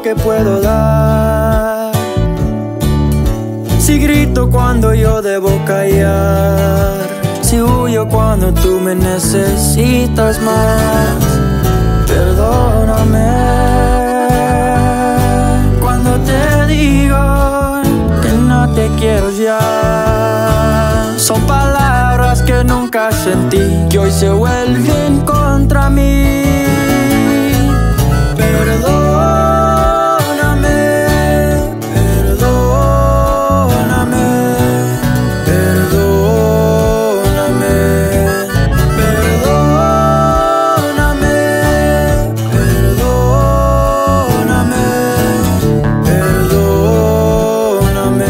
que puedo dar. Si grito cuando yo debo callar, si huyo cuando tú me necesitas más. Perdóname cuando te digo que no te quiero ya. Son palabras que nunca sentí, que hoy se vuelven contra mí. Perdóname, perdóname, perdóname, perdóname, perdóname, perdóname.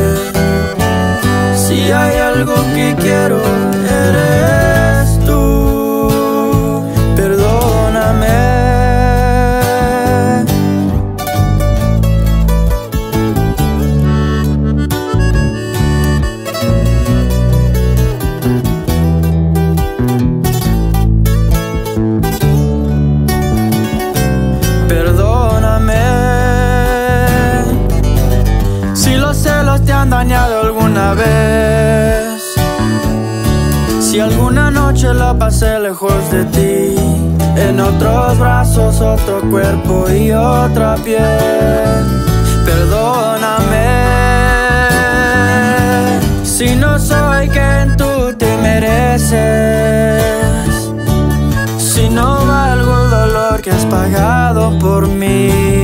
Si hay algo que quiero, eres tú. Perdóname. Perdóname si los celos te han dañado alguna vez, si alguna noche la pasé lejos de ti, en otros brazos, otro cuerpo y otra piel. Perdóname si no soy quien tú te mereces, si no valgo el dolor que has pagado por mí.